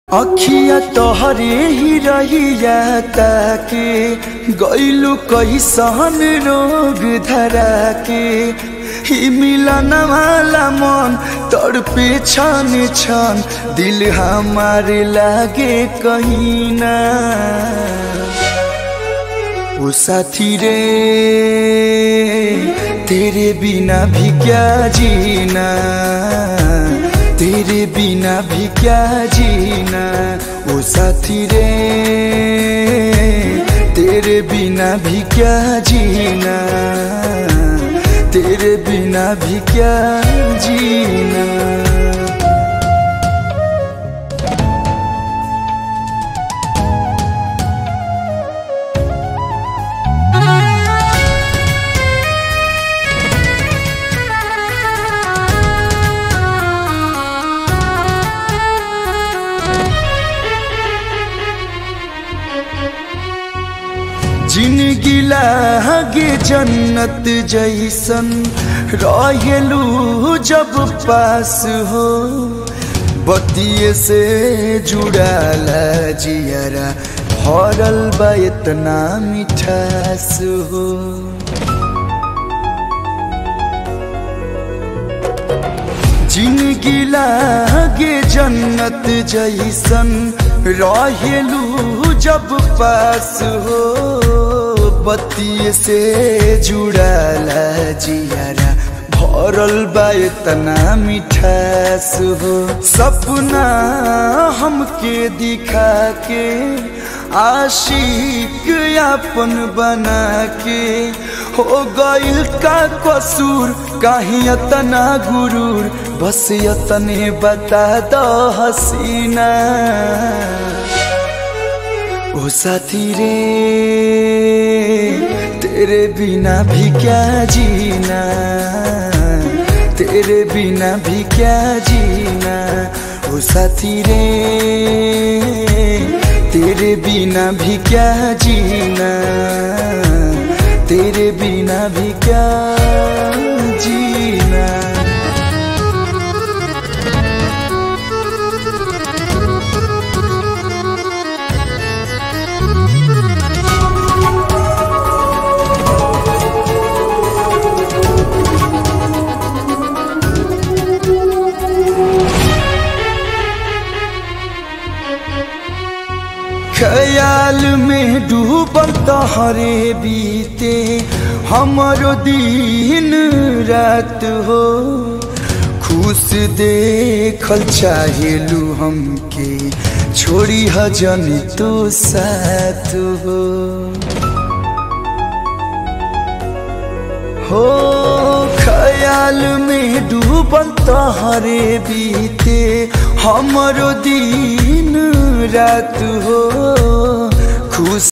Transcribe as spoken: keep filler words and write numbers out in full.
अखिया तोहरे ही रहिया ताके गईलू कैसन रोग धरा के ही मिलन वाला मन तड़पे छन छन दिल हमारे लागे कहीं ना। ओ साथी रे तेरे बिना भी क्या जीना, तेरे बिना भी क्या जीना। ओ साथी रे तेरे बिना भी क्या जीना, तेरे बिना भी क्या जीना। जिंदगी लागे जन्नत जैसन रहेलू जब पास हो, बतिये से जुड़ाला जियरा भरल बा इतना मिठास हो। जिंदगी लागे जन्नत जैसन रहेलू जब पास हो, बतिये से जुड़ाला जियारा भरल बा इतना मिठास हो। सपना हमके दिखा के आशिक अपन बना के हो गइल का कसूर, काहे इतना गुरूर, बस इतने बता दो हसीना। ओ साथी रे तेरे बिना भी क्या जीना, तेरे बिना भी क्या जीना। ओ साथी रे तेरे बिना भी क्या जीना, तेरे बिना भी क्या जीना। ख्याल में डूबल तोहरे बीते हमारो दिन रात हो, खुश देखल चाहेलू हमके छोड़ी हजन तो साथ हो। हो ख्याल में डूबल तोहरे बीते हमारो दिन रात हो, खुश